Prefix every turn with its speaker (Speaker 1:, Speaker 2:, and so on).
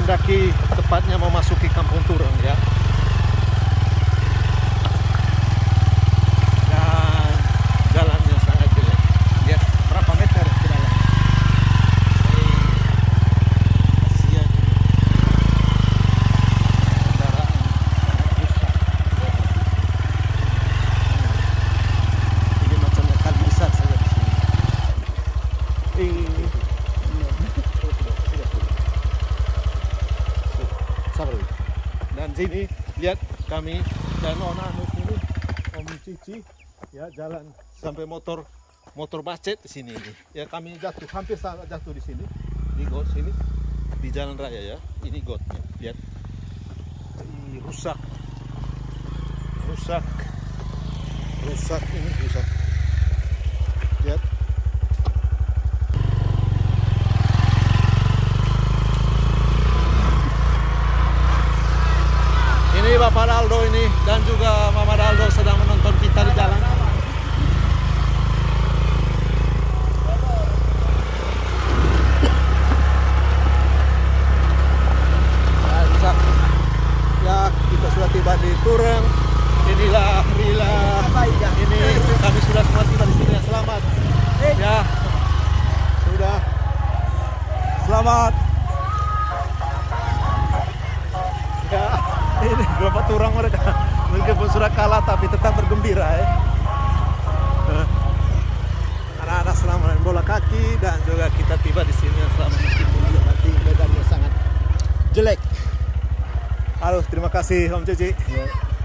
Speaker 1: mendaki, tepatnya memasuki Kampung Tureng ya. Dan jalannya sangat jelek. Lihat berapa meter ke dalam. Kasihan ini. Kendaraan rusak. Ini macamnya kali besar saja di sini. Dan sini lihat kami dan Anus ini, Om Cici ya, jalan sampai motor macet di sini ini. Ya kami jatuh, hampir salah jatuh di sini, di got sini, di jalan raya ya. Ini gotnya, lihat. Ini rusak ini rusak. Lihat. Ini Bapak Aldo ini dan juga Mama Aldo sedang menonton kita di jalan. Ya, kita sudah tiba di Tureng. Inilah Rila. Ini kami sudah semua tiba di sini. Selamat. Ya, sudah. Selamat. Ya. Ini Bapak Tureng mereka meskipun sudah kalah tapi tetap bergembira ya. Anak-anak selamat main bola kaki dan juga kita tiba di sini selamat meskipun nanti medannya sangat jelek. Halo, terima kasih Om Cici.